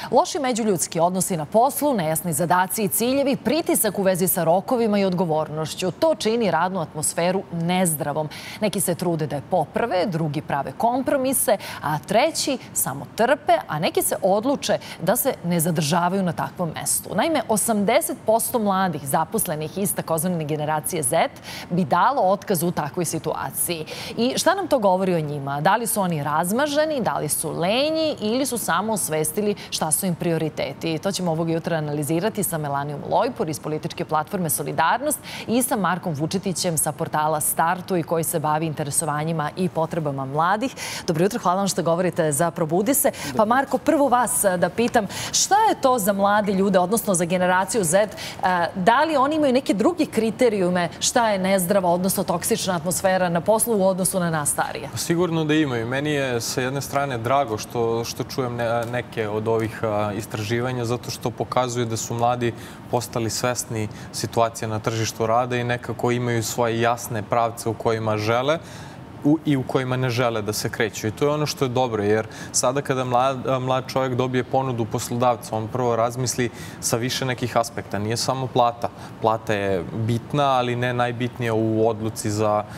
Loši međuljudski odnosi na poslu, nejasni zadaci i ciljevi, pritisak u vezi sa rokovima i odgovornošću. To čini radnu atmosferu nezdravom. Neki se trude da je poprave, drugi prave kompromise, a treći samo trpe, a neki se odluče da se ne zadržavaju na takvom mestu. Naime, 80% mladih zaposlenih iz takozvane generacije Z bi dalo otkaz u takvoj situaciji. I šta nam to govori o njima? Da li su oni razmaženi, da li su lenji ili su samo osvestili šta su im prioriteti? To ćemo ovog jutra analizirati sa Melanijom Lojpur iz političke platforme Solidarnost i sa Markom Vučetićem sa portala Startu i koji se bavi interesovanjima i potrebama mladih. Dobro jutro, hvala vam što govorite za Probudi se. Pa Marko, prvo vas da pitam, šta je to za mlade ljude, odnosno za generaciju Z? Da li oni imaju neke druge kriterijume šta je nezdrava, odnosno toksična atmosfera na poslu u odnosu na nas starije? Sigurno da imaju. Meni je sa jedne strane drago što čujem neke od ovih istraživanja, zato što pokazuje da su mladi postali svesni situacije na tržištu rada i nekako imaju svoje jasne pravce u kojima žele i u kojima ne žele da se kreću. I to je ono što je dobro, jer sada kada mlad čovjek dobije ponudu poslodavca, on prvo razmisli sa više nekih aspekta. Nije samo plata. Plata je bitna, ali ne najbitnija u odluci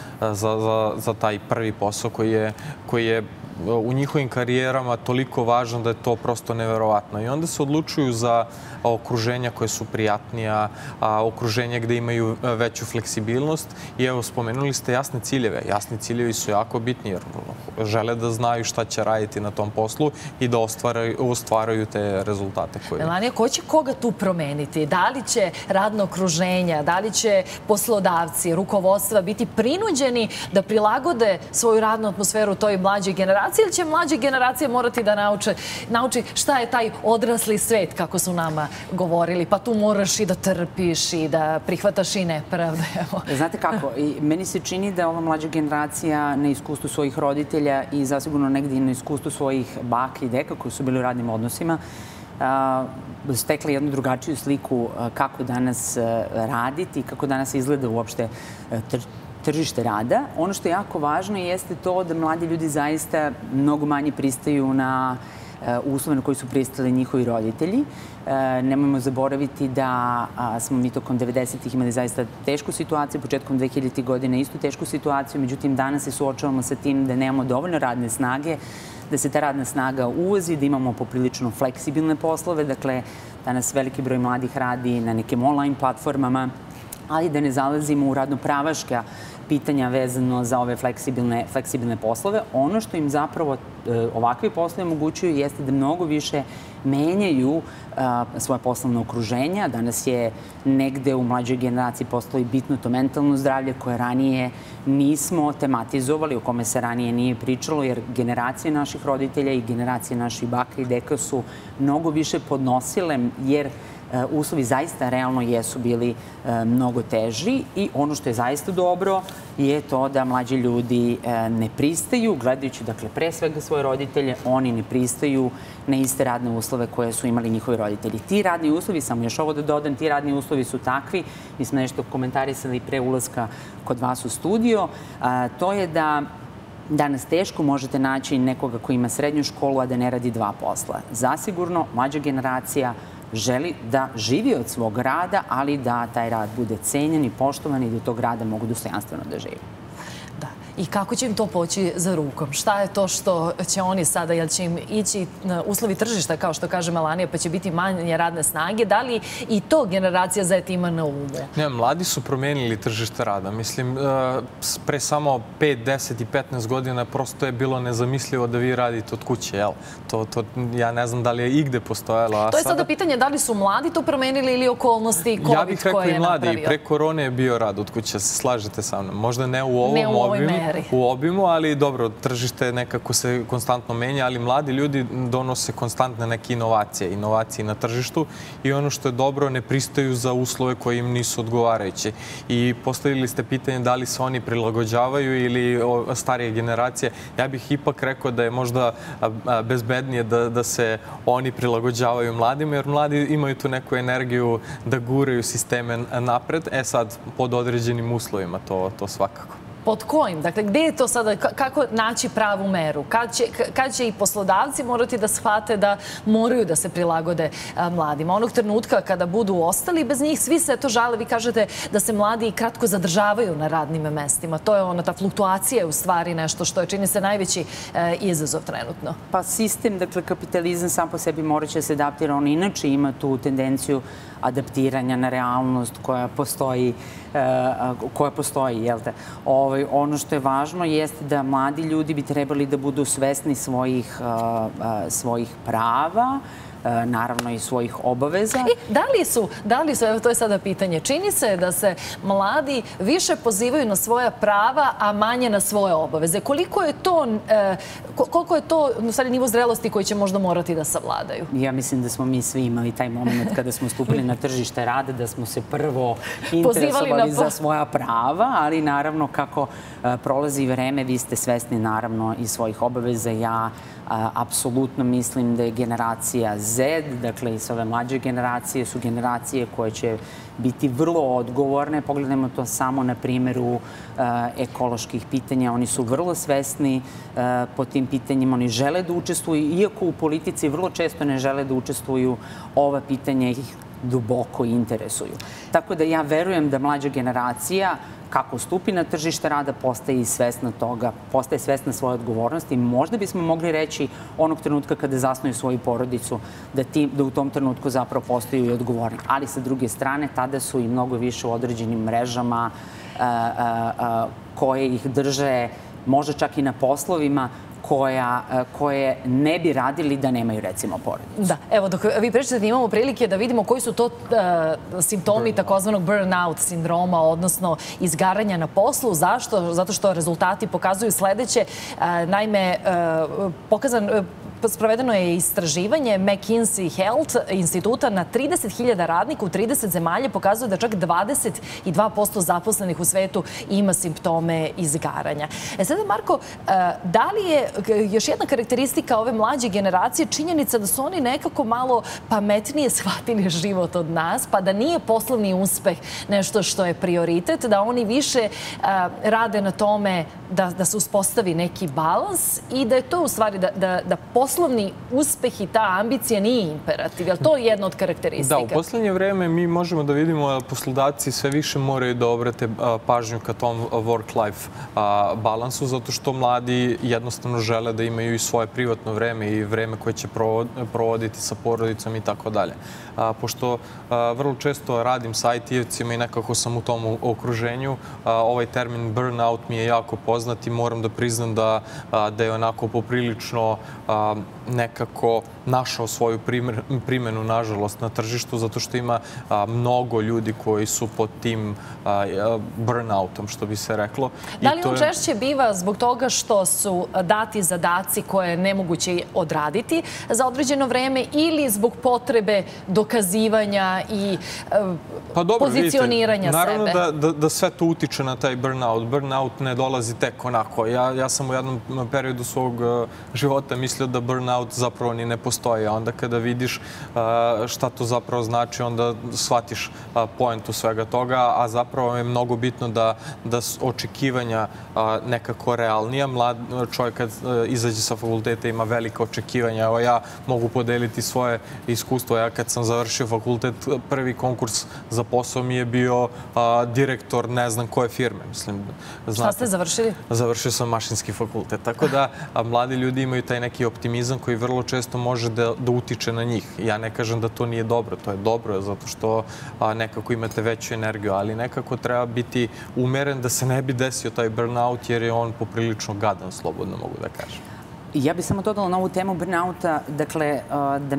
za taj prvi posao koji je u njihovim karijerama toliko važno da je to prosto neverovatno. I onda se odlučuju za okruženja koje su prijatnija, okruženja gde imaju veću fleksibilnost. I evo, spomenuli ste jasne ciljeve. Jasni ciljevi su jako bitni jer žele da znaju šta će raditi na tom poslu i da ostvaraju te rezultate. Melanija, ko će koga tu promeniti? Da li će radno okruženja, da li će poslodavci, rukovodstva biti prinuđeni da prilagode svoju radnu atmosferu toj mlađoj generaciji ili će mlađe generacije morati da nauči šta je taj odrasli svet, kako su nama govorili, pa tu moraš i da trpiš i da prihvataš i nepravde. Znate kako, meni se čini da ova mlađa generacija na iskustvu svojih roditelja i zasigurno negdje i na iskustvu svojih baka i deka koji su bili u radnim odnosima stekli jednu drugačiju sliku kako danas raditi i kako danas izgleda uopšte tržište rada. Ono što je jako važno jeste to da mladi ljudi zaista mnogo manje pristaju na uslove na koji su pristali njihovi roditelji. Nemojmo zaboraviti da smo mi tokom 90-ih imali zaista tešku situaciju, početkom 2000-ih godina istu tešku situaciju, međutim danas se suočavamo sa tim da nemamo dovoljno radne snage, da se ta radna snaga uvozi, da imamo poprilično fleksibilne poslove. Dakle, danas veliki broj mladih radi na nekim online platformama, ali da ne zalazimo u radno-pravaška pitanja vezano za ove fleksibilne poslove. Ono što im zapravo ovakvi poslovi omogućuju jeste da mnogo više menjaju svoje poslovne okruženja. Danas je negde u mlađoj generaciji postoji bitno to mentalno zdravlje koje ranije nismo tematizovali, o kome se ranije nije pričalo, jer generacije naših roditelja i generacije naših baka i deka su mnogo više podnosile, jer uslovi zaista realno jesu bili mnogo teži i ono što je zaista dobro je to da mlađi ljudi ne pristaju, gledajući dakle pre svega svoje roditelje, oni ne pristaju na iste radne uslove koje su imali njihovi roditelji. Ti radni uslovi, samo još ovo da dodam, ti radni uslovi su takvi, mi smo nešto komentarisali pre ulaska kod vas u studio, to je da danas teško možete naći nekoga koji ima srednju školu, a da ne radi dva posla. Zasigurno, mlađa generacija želi da živi od svog rada, ali da taj rad bude cenjen i poštovan i da tog rada mogu dostojanstveno da živi. Da. I kako će im to poći za rukom? Šta je to što će oni sada, jel će im ići uslovi tržišta, kao što kaže Melanija, pa će biti manje radne snage? Da li i to generacija Z ima na umu? Ne, mladi su promenili tržište rada. Mislim, pre samo 5, 10 i 15 godina prosto je bilo nezamislivo da vi radite od kuće, jel? Ja ne znam da li je igde postojalo. To je sada pitanje da li su mladi to promenili ili okolnosti COVID koje je napravio. Ja bih rekao i mladi. I pre korone je bio rad od kuće, se slažete sa mnom. Možda ne u ovom obimu, ali dobro, tržište nekako se konstantno menja, ali mladi ljudi donose konstantne neke inovacije na tržištu i ono što je dobro, ne pristaju za uslove koji im nisu odgovarajući. I postavili ste pitanje da li se oni prilagođavaju ili starije generacije. Ja bih ipak rekao da je možda bezbednije da se oni prilagođavaju mladima, jer mladi imaju tu neku energiju da guraju sisteme napred. Sad, pod određenim uslovima, to svakako. Pod kojim? Dakle, gde je to sada, kako naći pravu meru? Kad će i poslodavci morati da shvate da moraju da se prilagode mladima? Onog trenutka kada budu ostali bez njih, svi se to žale. Vi kažete da se mladi kratko zadržavaju na radnim mestima. To je ta fluktuacija je u stvari nešto što je, čini se, najveći izazov trenutno. Pa sistem, dakle, kapitalizam sam po sebi morat će se adaptira. On inače ima tu tendenciju adaptiranja na realnost koja postoji, jel te? Ono što je važno jeste da mladi ljudi bi trebali da budu svesni svojih prava, naravno i svojih obaveza. Da li su, evo to je sada pitanje, čini se da se mladi više pozivaju na svoja prava, a manje na svoje obaveze. Koliko je to u stvari nivo zrelosti koji će možda morati da savladaju? Ja mislim da smo mi svi imali taj moment kada smo stupili na tržište rada, da smo se prvo interesovali za svoja prava, ali naravno kako prolazi vreme, vi ste svesni naravno i svojih obaveza. Ja apsolutno mislim da je generacija Z, dakle i s ove mlađe generacije, su generacije koje će biti vrlo odgovorne. Pogledajmo to samo na primjeru ekoloških pitanja. Oni su vrlo svesni po tim pitanjima. Oni žele da učestvuju, iako u politici vrlo često ne žele da učestvuju, ova pitanja ih duboko interesuju. Tako da ja verujem da mlađa generacija kako stupi na tržište rada, postaje i svesna toga, postaje svesna svoje odgovornosti. Možda bismo mogli reći onog trenutka kada zasnuju svoju porodicu, da u tom trenutku zapravo postaju i odgovorni. Ali sa druge strane, tada su i mnogo više u određenim mrežama koje ih drže, možda čak i na poslovima, koje ne bi radili da nemaju, recimo, porodicu. Da, evo, dok vi pričate da imamo prilike da vidimo koji su to simptomi takozvanog burnout sindroma, odnosno izgaranja na poslu. Zašto? Zato što rezultati pokazuju sledeće. Naime, sprovedeno je istraživanje McKinsey Health instituta na 30.000 radnika u 30 zemalja, pokazuje da čak 22% zaposlenih u svetu ima simptome izgaranja. Sada, Marko, da li je još jedna karakteristika ove mlađe generacije činjenica da su oni nekako malo pametnije shvatili život od nas, pa da nije poslovni uspeh nešto što je prioritet, da oni više rade na tome da se uspostavi neki balans i da je to u stvari da poslovni uspeh i ta ambicija nije imperativ. Je li to jedna od karakteristika? Da, u poslednje vreme mi možemo da vidimo da poslodavci sve više moraju da obrate pažnju ka tom work-life balansu, zato što mladi jednostavno žele da imaju i svoje privatno vreme i vreme koje će provoditi sa porodicom i tako dalje. Pošto vrlo često radim sa IT-evcima i nekako sam u tom okruženju, ovaj termin burnout mi je jako poznat i moram da priznam da je onako poprilično nekako našao svoju primjenu, nažalost, na tržištu, zato što ima mnogo ljudi koji su pod tim burnoutom, što bi se reklo. Da li on češće biva zbog toga što su dati zadaci koje je nemoguće odraditi za određeno vreme ili zbog potrebe dokazivanja i pozicioniranja sebe? Naravno da sve to utiče na taj burnout. Burnout ne dolazi tek onako. Ja sam u jednom periodu svog života mislio da burnout zapravo ni ne postoji. A onda kada vidiš šta to zapravo znači, onda shvatiš poentu svega toga, a zapravo je mnogo bitno da očekivanja nekako realnija. Mlad čovjek kad izađe sa fakulteta ima velike očekivanja. Evo, ja mogu podeliti svoje iskustvo. Ja kad sam završio fakultet, prvi konkurs za posao mi je bio direktor ne znam koje firme. Šta ste završili? Završio sam mašinski fakultet. Tako da mladi ljudi imaju taj neki optimizam koji vrlo često može da utiče na njih. Ja ne kažem da to nije dobro. To je dobro zato što nekako imate veću energiju, ali nekako treba biti umeren da se ne bi desio taj burnout jer je on poprilično gadan, slobodno mogu da kažem. Ja bih samo dodala na ovu temu burnouta, dakle, da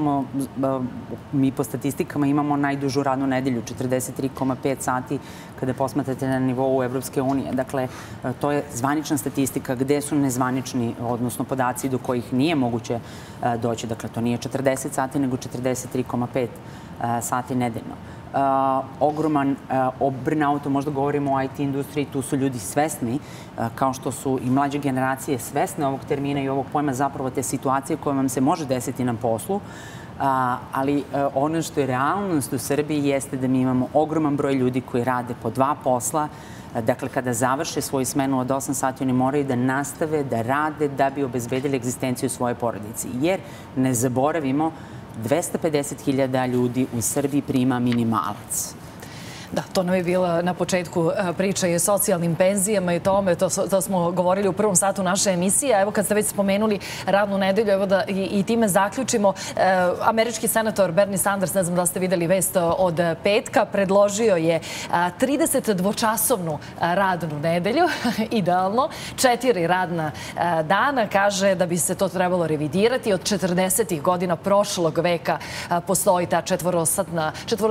mi po statistikama imamo najdužu radnu nedelju, 43,5 sati kada posmatrate na nivou Evropske unije. Dakle, to je zvanična statistika gde su nezvanični, odnosno podaci do kojih nije moguće doći. Dakle, to nije 40 sati, nego 43,5 sati nedeljno. Ogroman o burnoutu, možda govorimo o IT industriji, tu su ljudi svesni, kao što su i mlađe generacije svesne ovog termina i ovog pojma, zapravo te situacije koje vam se može desiti na poslu. ali ono što je realnost u Srbiji jeste da mi imamo ogroman broj ljudi koji rade po 2 posla. Dakle, kada završe svoju smenu od 8 sati, oni moraju da nastave da rade da bi obezbedili egzistenciju svoje porodici. Jer, ne zaboravimo, 250.000 ljudi u Srbiji prima minimalac. Da, to nam je bila na početku priča i o socijalnim penzijama i tome. To smo govorili u prvom satu naše emisije. Evo kad ste već spomenuli radnu nedelju, evo da i time zaključimo. Američki senator Bernie Sanders, ne znam da ste videli vest od petka, predložio je 32-časovnu radnu nedelju, idealno, 4 radna dana. Kaže da bi se to trebalo revidirati. Od 40. godina prošlog veka postoji ta četvorosatna,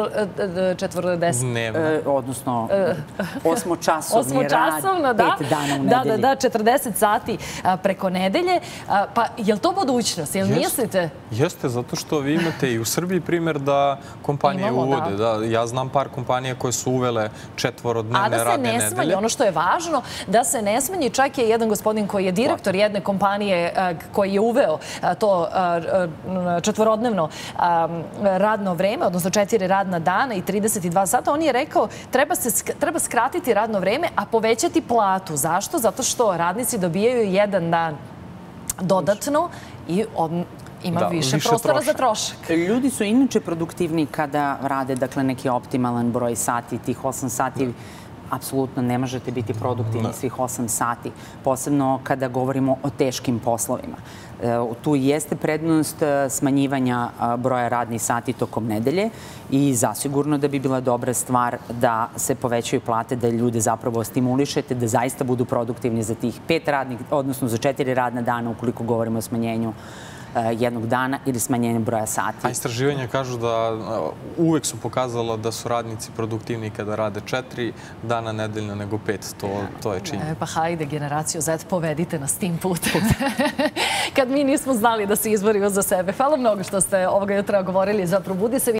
odnosno 8-časovni rad, 5 dana u nedelji. Da, 40 sati preko nedelje. Pa, je li to budućnost? Jel mislite? Jeste, zato što vi imate i u Srbiji primjer da kompanije uvode. Ja znam par kompanija koje su uvele 4-dnevne radne nedelje. A da se ne smanji, ono što je važno, da se ne smanji. Čak je jedan gospodin koji je direktor jedne kompanije koji je uveo to 4-dnevno radno vreme, odnosno 4 radna dana i 32 sata. On je rekao treba skratiti radno vreme, a povećati platu. Zašto? Zato što radnici dobijaju 1 dan dodatno i ima više prostora za trošak. Ljudi su inače produktivni kada rade, dakle, neki optimalan broj sati, tih 8 sati. Apsolutno ne možete biti produktivni svih 8 sati, posebno kada govorimo o teškim poslovima. Tu jeste prednost smanjivanja broja radnih sati tokom nedelje i zasigurno da bi bila dobra stvar da se povećaju plate, da ljude zapravo stimulišete, da zaista budu produktivni za tih 5 radnih, odnosno za 4 radna dana ukoliko govorimo o smanjenju jednog dana ili smanjenje broja sati. A istraživanja kažu da uvek su pokazala da su radnici produktivniji kada rade 4 dana nedeljno nego 5. To je činjenica. Pa hajde, generaciju Z, povedite nas tim putem. Kad mi nismo znali da se izborimo za sebe. Hvala mnogo što ste ovoga jutra govorili za Probudi se.